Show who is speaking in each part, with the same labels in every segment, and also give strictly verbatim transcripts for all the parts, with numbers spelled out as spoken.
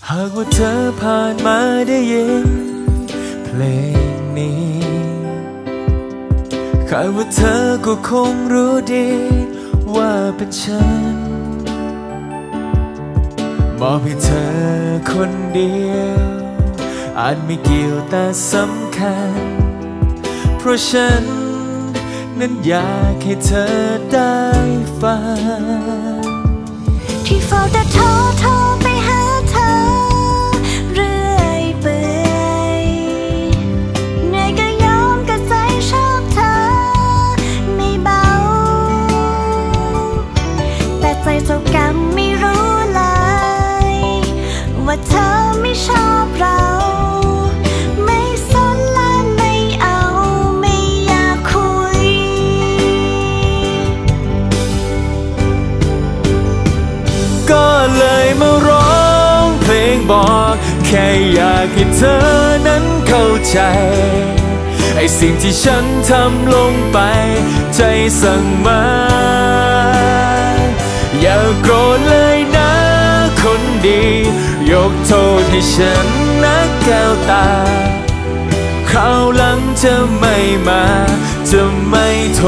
Speaker 1: หากว่าเธอผ่านมาได้ยินเพลงนี้คาดว่าเธอก็คงรู้ดีว่าเป็นฉันมอบให้เธอคนเดียวอาจไม่เกี่ยวแต่สำคัญเพราะฉันนั้นอยากให้เธอได้ฟัง
Speaker 2: ที่เฝ้าแต่โทรโทรไปหาเธอเรื่อยเปื่อยเหนื่อยก็ยอมก็ใจชอบเธอไม่เบาแต่ใจเจ้ากรรมไม่รู้เลยว่าเธอไม่ชอบเราไม่สนและไม่เอาไม่อยากคุย
Speaker 1: ก็เลยมาร้องเพลงบอกแค่อยากให้เธอนั้นเข้าใจไอ้สิ่งที่ฉันทำลงไปใจสั่งมาอย่าโกรธเลยนะคนดียกโทษให้ฉันนะแก้วตาคราวหลังจะไม่มาจะไม่โท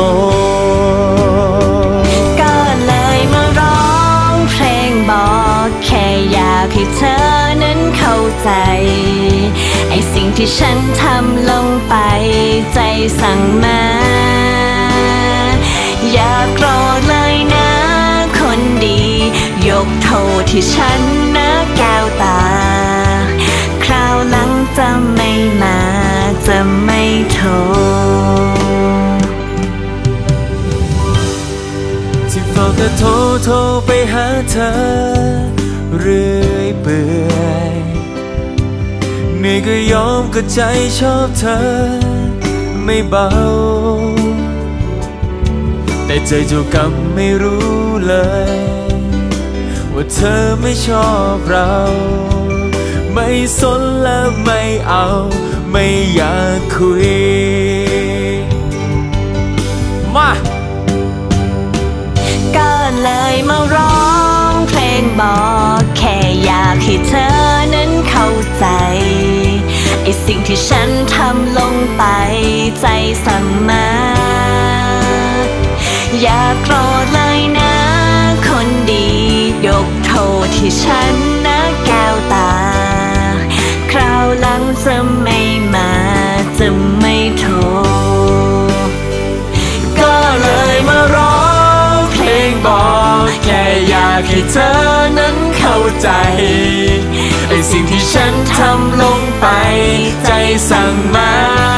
Speaker 1: ษ
Speaker 2: ก็เลยมาร้องเพลงบอกแค่อยากให้เธอนั้นเข้าใจไอ้สิ่งที่ฉันทำลงไปใจสั่งมาอย่าโกรธเลยนะคนดียกโทษที่ฉันนะแก้วตาคราวหลังจะไม่มาจะไม่โทษ
Speaker 1: ที่เฝ้าแต่โทรโทรไปหาเธอเรื่อยเปื่อยเหนื่อยก็ยอมก็ใจชอบเธอไม่เบาแต่ใจเจ้ากรรมไม่รู้เลยว่าเธอไม่ชอบเราไม่สนและไม่เอาไม่อยากคุยมา
Speaker 2: ก็เลยมาร้องเพลงบอกแค่อยากให้เธอนั้นเข้าใจไอ้สิ่งที่ฉันทำลงไปใจสั่งมาอย่าโกรธเลยนะคนดียกโทษที่ฉันนะแก้วตาคราวหลังจะไม่มาจะไม่โทษ
Speaker 1: ก็เลยมาร้องเพลงบอกแค่อยากให้เธอนั้นเข้าใจไอ้สิ่งที่ฉันทำลงไปใจสั่งมา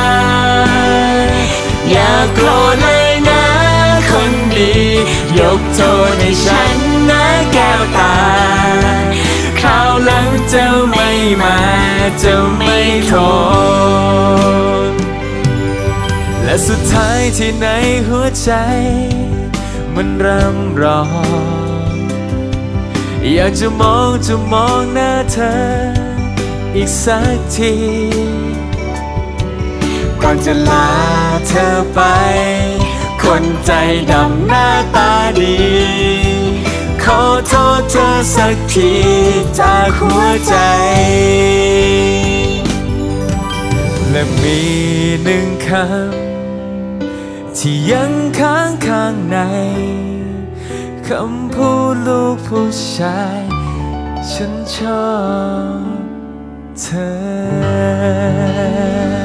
Speaker 1: อย่าโกรธเลยนะคนดียกโทษให้ฉันนะแก้วตาคราวหลังจะไม่มาจะไม่โทษและสุดท้ายที่ในหัวใจมันร่ำร้องอยากจะมองจะมองหน้าเธออีกสักทีก่อนจะลาเธอไปคนใจดำหน้าตาดีขอโทษเธอสักทีจากหัวใจและมีหนึ่งคำที่ยังค้างข้างในคำพูดลูกผู้ชายฉันชอบเธอ